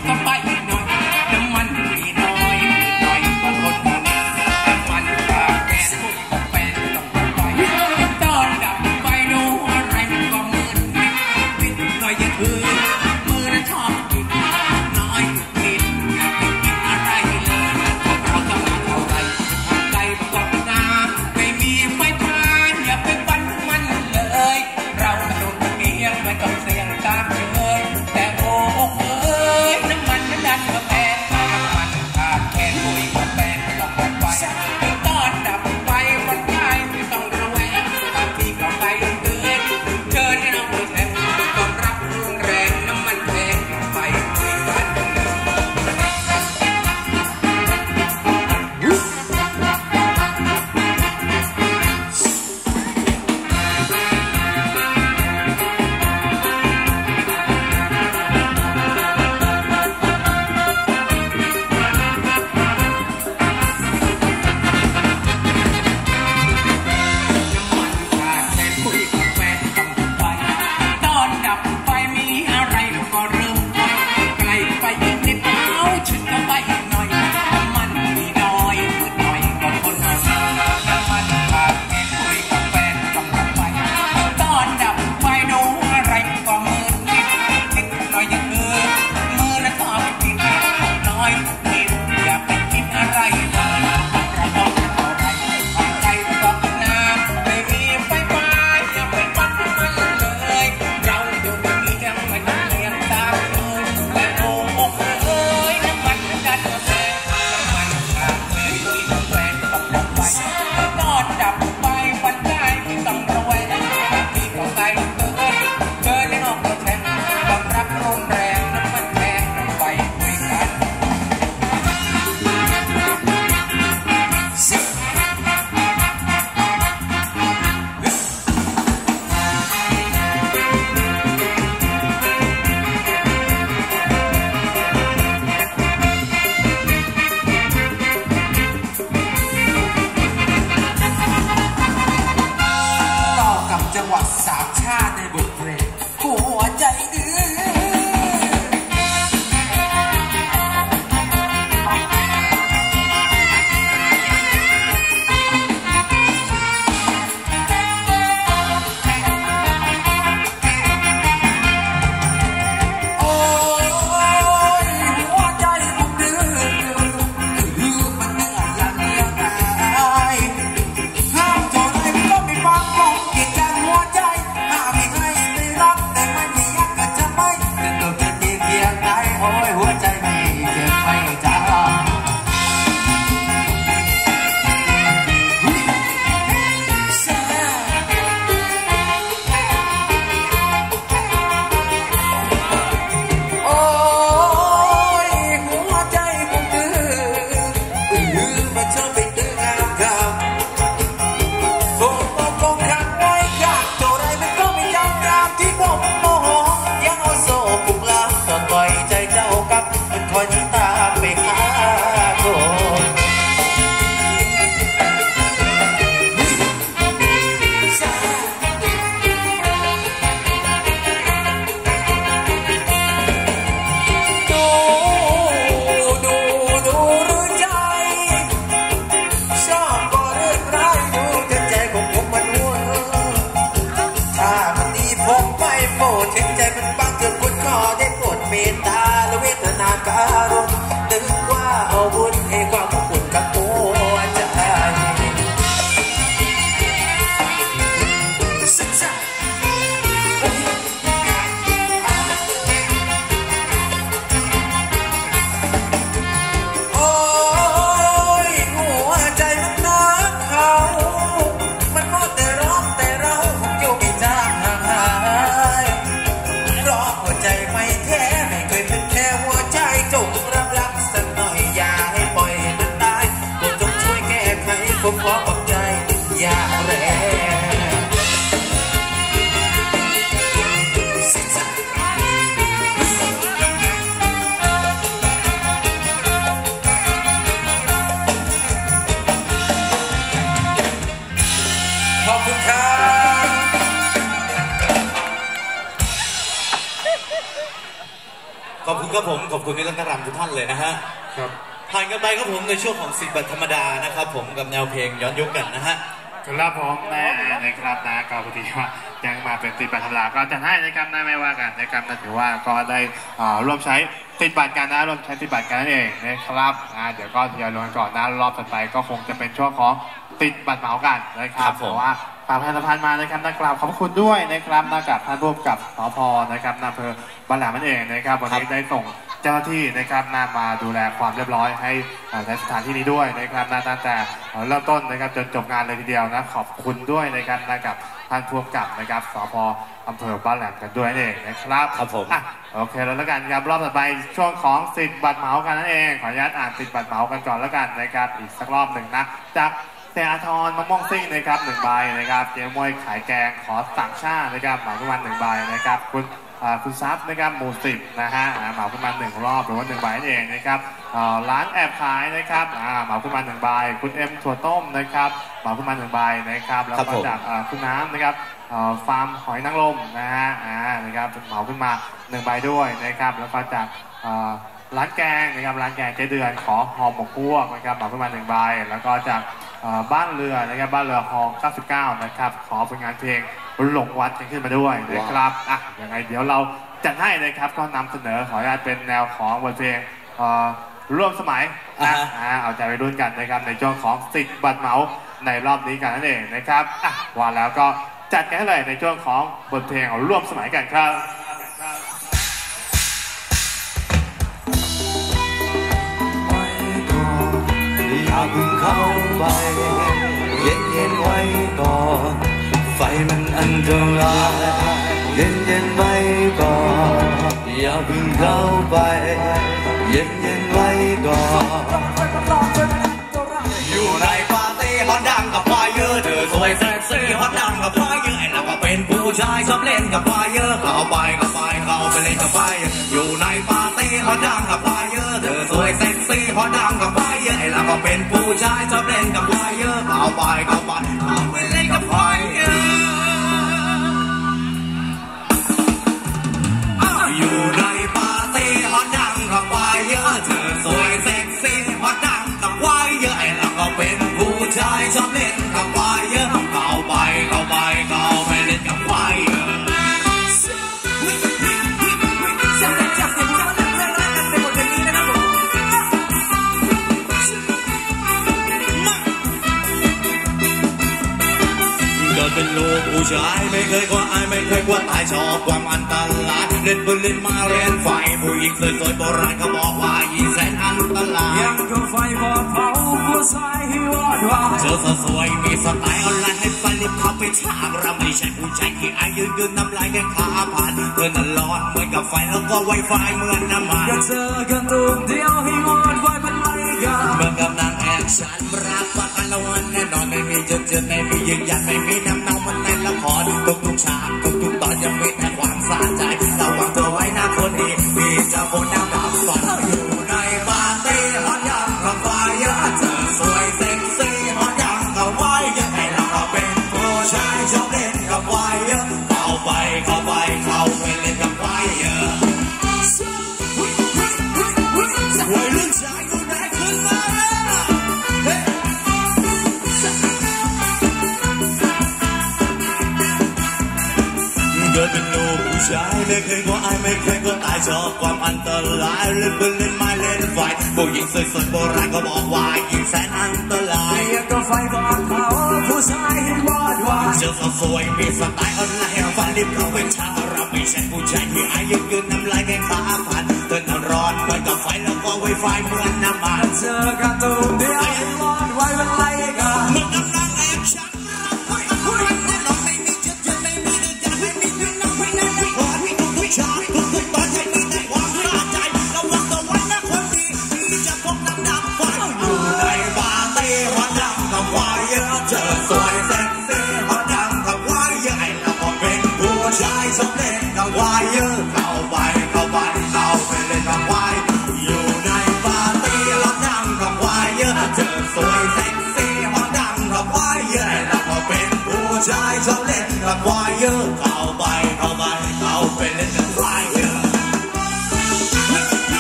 ก็ไปอีกหน่อยน้ำมันมีน้อยหน่อยก็คนหมดน้ำมันขาดแก๊สพวกกับแฟนต้องไปตอนดับไฟดูอะไรมันก็มืดปิดหน่อยยังมือนะชอบกินน้อยกินอะไรเลยเราจะมาเท่าไรไกลกอดนาไม่มีไฟฟ้าอย่าไปปั่นมันเลยเราโดนเมียไม่ต้องเสี่ยงตามเลยแต่โอ้เอ้ยน้ำมันนั้นดันมาแพงน้ำมันขาดแคลนปุ๋ยก็แพงต้องออกไปตอนดับไฟวันไฟไม่ต้องระแวงบางทีก็ไปเตือนเชิญให้เราไปแทนต้อนรับรุนแรงน้ำมันแพงไปคุยกันจังหวะสามชาติในบทเพลงหัวใจดื้อการุณนึกว่าเอาบุญให้ความอุ่นกับหัวใจโอ้ยหัวใจมันนักเขามันก็แต่ร้องแต่เราคงอยู่ไม่จางห่างหายร้องหัวใจไม่แท้ไม่เคยเป็นแค่หัวใจจงครับผมขอบคุณพี่รัตนรำทุกท่านเลยนะฮะครับผ่านกันไปครับผมในช่วงของสิบบัตรธรรมดานะครับผมกับแนวเพลงย้อนยุคกันนะฮะครับผมนะครับนะก็พอดีว่ายังมาเป็นติดบัตรธรรมดาก็จะให้นะครับนะไม่ว่ากันนะครับนะถือว่าก็ได้ร่วมใช้ติดบัตรกันนะร่วมใช้ติดบัตรกันนั่นเองนะครับเดี๋ยวก็ทยอยลงก่อนนะรอบต่อไปก็คงจะเป็นช่วงของติดบัตรเหมากันนะครับเพราะว่าฝากประชาสัมพันธ์มานะครับนักกล่าวขอบคุณด้วยนะครับนอกจากท่านร่วมกับสพนะครับอำเภอบ้านแหลมนั่นเองนะครับวันนี้ได้ส่งเจ้าหน้าที่นะครับมาดูแลความเรียบร้อยให้ในสถานที่นี้ด้วยนะครับตั้งแต่เริ่มต้นนะครับจนจบงานเลยทีเดียวนะขอบคุณด้วยนะครับกับท่านผู้กำกับนะครับสพอำเภอบ้านแหลมกันด้วยนั่นเองนะครับครับผมโอเคแล้วกันครับรอบต่อไปช่วงของสิทธิ์บัตรเหมากันนั่นเองขออนุญาตอ่านสิทธิ์บัตรเหมากันก่อนแล้วกันนะครับอีกสักรอบหนึ่งนะจากเสียอาทรมะม่วงซิ่งนะครับ1 ใบนะครับเจ๊มวยขายแกงขอสั่งชานะครับเหมาขึ้นมา1 ใบนะครับคุณซับนะครับหมู่10นะฮะเหมาขึ้นมา1 รอบหรือว่า1 ใบนั่นเองนะครับร้านแอบขายนะครับเหมาขึ้นมา1 ใบคุณเอ็มถั่วต้มนะครับเหมาขึ้นมา1 ใบนะครับแล้วก็จากคุณน้ำนะครับฟาร์มหอยนางรมนะฮะนะครับเหมาขึ้นมา1 ใบด้วยนะครับแล้วก็จากร้านแกงนะครับร้านแกงเจ๊เดือนขอห่อหมกพวกนะครับเหมาขึ้นมา1 ใบแล้วก็จากบ้านเรือนะครับบ้านเรือฮอ99นะครับขอผลงานเพลงหลงวัดกันขึ้นมาด้วยนะครับยังไงเดี๋ยวเราจัดให้นะครับก็นำเสนอขออนุญาตเป็นแนวของบทเพลงร่วมสมัยเอาใจไปรุ่นกันนะครับในช่วงของสิทธิ์บัตรเหมาในรอบนี้กันนั่นเองนะครับว่าแล้วก็จัดกันให้เลยในช่วงของบทเพลงร่วมสมัยกันครับอย่าเพิ่งเข้าไปเย็นๆไว้ก่อนไฟมันอันตรายเย็นๆไว้ก่อนอย่าเพิ่งเข้าไปเย็นๆไว้ก่อนอยู่ในปาร์ตี้ฮอตดังกับไฟเยอะเธอสวยเซ็กซี่ฮอตดังกับไฟเยอะแล้วก็เป็นผู้ชายชอบเล่นกับไฟเยอะเข้าไปเล่นกับไฟอยู่ในปาร์ตี้ฮอตดังกับไฟเยอะเธอสวยเซ็กซี่ฮอตดังกับไฟเยอะแล้วก็เป็นผู้ชายชอบเล่นกับไฟเยอะเข้าไปเล่นกับไฟเยอะอยู่ในปาร์ตี้ฮอตดังกับไฟเยอะเธอสวยเซ็กซี่ฮอตดังกับไฟเยอะแล้วก็เป็นผู้ชายชอบเล่นกับไฟเยอะเข้าไปเล่นกับไฟเยอะเป็นลูกผู้ชายไม่เคยกลัวอายไม่เคยกลัวตายชอบความอันตรายเล่นปืนเล่นมาเรียนไฟผู้หญิงสวยๆโบราณเขาบอกว่ายิ่งแสนอันตรายยังก็ไฟบอกเผาผู้ชายให้วอดวายเธอสวยมีสไตล์ออนไลน์ให้ไฟลิบเข้าไปฉากเราไม่ใช่ผู้ชายที่อายุยืนน้ำลายแค่ขาผ่านเธอนั้นร้อนเหมือนกับไฟแล้วก็ไวไฟเหมือนน้ำมันอยากเจอกันตูมเดียวให้วอดวายเป็นไรกันเหมือนกับนางแอกฉันรักว่ากันละวันแน่นอนไม่มีเจอไม่มียืนยันไม่มีน้ำเน่ามันในละครทุกฉากทุกตอนยังมีแต่ความสะใจระวังตัวไว้นะคนดีพี่จะโคนน้ำดับฝันอยู่ในปาร์ตี้ฮอตยังกับไฟเยอะเธอสวยเซ็กซี่ฮอตยังกับไฟเยอะให้เราเป็นผู้ชายชอบเล่นกับไฟเยอะเข้าไปเล่นกับไฟเยอะวัยรุ่นชายอยู่ไหนขึ้นมาเกิดเป็นลูกผู้ชายไม่เคยกลัวอายไม่เคยกลัวตายชอบความอันตรายเล่นปืนเล่นไม้เล่นไฟผู้หญิงสวยๆโบราณก็บอกว่ายิ่งแสนอันตรายเรียกก็ไฟบอกเขาผู้ชายให้วอดวายเจอสวยมีสไตล์ออนไลน์ฟันริบเขาเป็นชาเราไม่ใช่ผู้ชายที่อายุยืนน้ำลายแค่ขาผ่านเธอน่ะร้อนเหมือนกับไฟแล้วก็ไวไฟเหมือนน้ำมันเจอกันตูมเดียวให้วอดวายเป็นไรกันเหมือนกำลังแอบฉันชาทุกตอนยังมีแต่ความสะใจระวังตัวไว้นะคนดีที่จะพกน้ำดำไฟอยู่ในปาร์ตี้ฮอตดังกับไฟเยอะเธอสวยเซ็กซี่ฮอตดังกับไฟเยอะแล้วก็เป็นผู้ชายชอบเล่นกับไฟเยอะเข้าไปเล่นกับไฟอยู่ในปาร์ตี้ฮอตดังกับไฟเยอะเธอสวยเซ็กซี่ฮอตดังกับไฟเยอะแล้วก็เป็นผู้ชายชอบเล่นกับไฟเยอะเข้าไปเล่นกับไฟเยอะ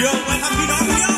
โยกไปครับพี่น้องโย